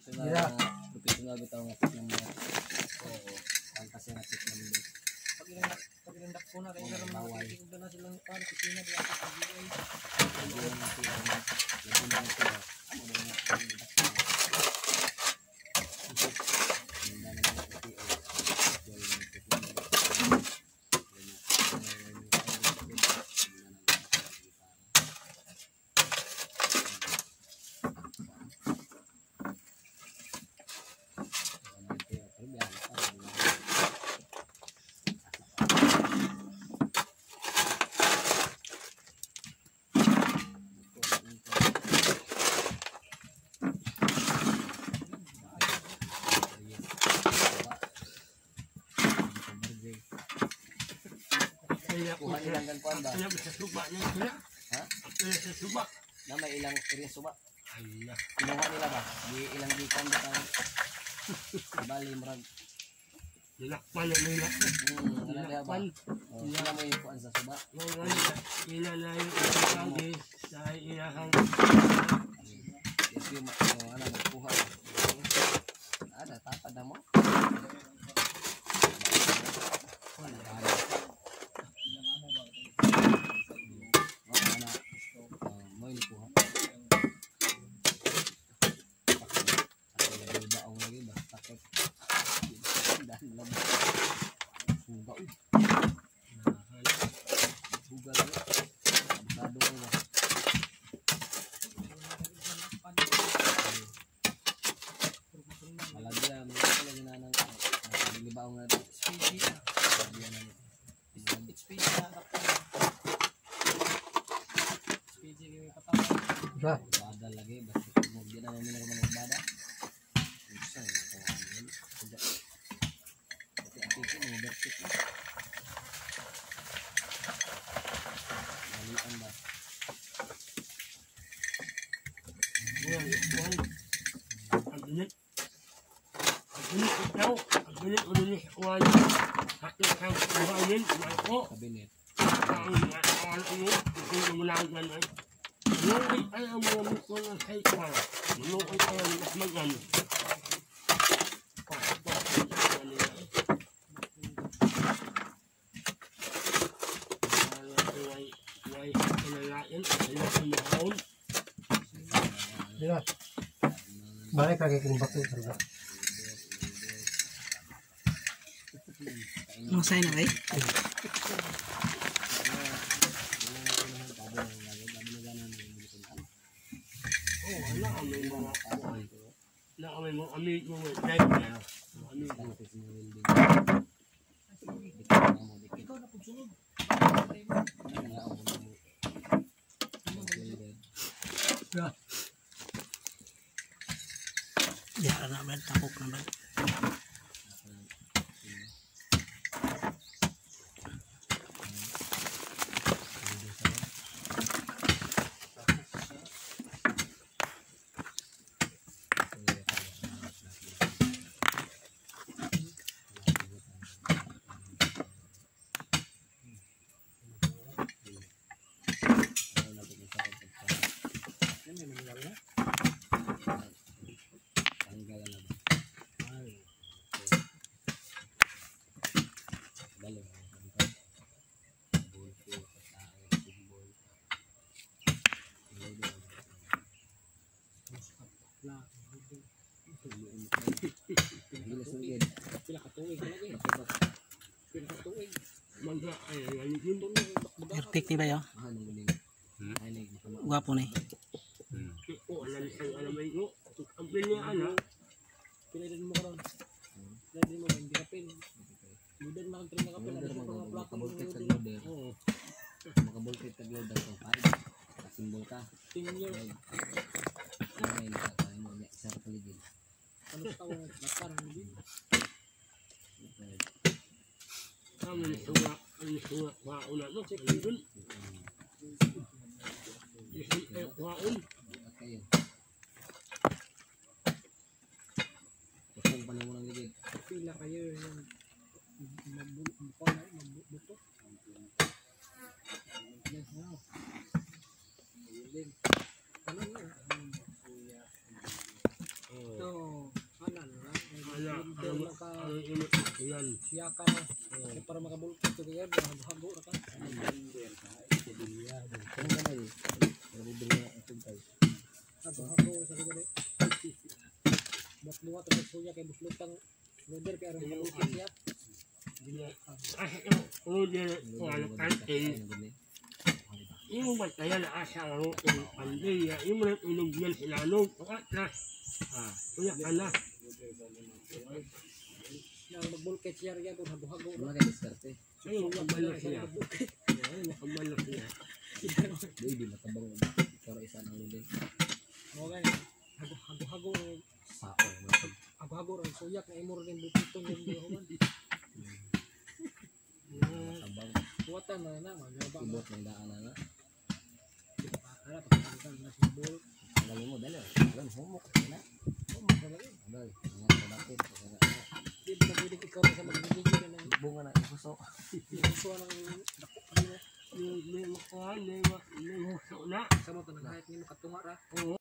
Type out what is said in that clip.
Professional bitaw nga tip ng mga. Oo. Ang kasi nga tip ng mga. Pag ilandak ko na rin pero mga tignan na silang para kusina di ako pag-iway. Hindi na natin labi na ito. Ano ba nga ilandak ko? Hindi na naman ito. Kuha nilang ganpuan ba? Kaya sa suba niya. Ha? Kaya sa suba. Na may ilang area suba? Ayun. Kinuha nila ba? Di ilang gikan ba tayo? Bali murag. Nilakpan na nila. Nilakpan. Sila mo yung kuhan sa suba? Sila na yung lagi sa ilahang. Yes, yung ano, magkuha. Ada, tapad na mo? Bada lagi basta kung di naman nila ko magbada. Isa ito ang sudah. Tapi itu mau bertik. Balikan ba. Agilid ikaw. Agilid ulit kuwan. Hakit kang kuwanin. Ako. Kabinet. Ang mulagan ay. Menunggu ay ang mga mukul ng haikwa. Menunggu ay ang makmagan. Balik lagi ke batu terus. Masay na kay? May mga amigo mo dahil na ya naman takok naman. Ertik ni ba yo? Guwapo ni. Makabulkit ka glow daw kung paid. Simbol ka. Tingyo. Ay, nakakain mo niya sa paligid. Ano sa tawag? Parang hindi. kami suwa wauna no si Idun. Waun. Okay. Kung paano mo nang ligid? Pila kayo yung magbuto. Yes, no. Ayun din. Ano yun? Ito, anan na. Kaya, Hindi lang ka ang init ko yan. siya ka na. Kaya para makabulkit ito kaya, hago na ka. Kung na eh. Nabibili na ang tugay. Hago na sa siguro. Buhat-buhat ang suya kay buslutang loader kaya rin makabulkit siya. Kasi yung order ko ano kantin, yung bataya na asa ang yung pandaya, yung mga inugyan sila nung pakat na. Kuya ka na. Nang magbulkit siya rin kung hago-hago na. Wala kayo diskarte. Ayun, nakabalo siya. Ayun, nakabalo siya. Baby, matabang. Para isa ng lulay. Oo nga yan. Hago-hago Sao. hago-hago ang suya kaya imo rin bukitong yung buhawan. Matabang. Buwatan na na, magaba na. Ibot ng daan na. Para pagkakalitan na si Bol. Ang mo, dali. Alam, humok. Na. Magalagay. Dali. Mga kadakit. Di ba na pwedeng ikaw na sa magbibigay na ng Bunga na ikuso. isuwa ng dako kanina. May makuha, may huso na. Sama ito ng kahit hindi mo katunga ra. Oo.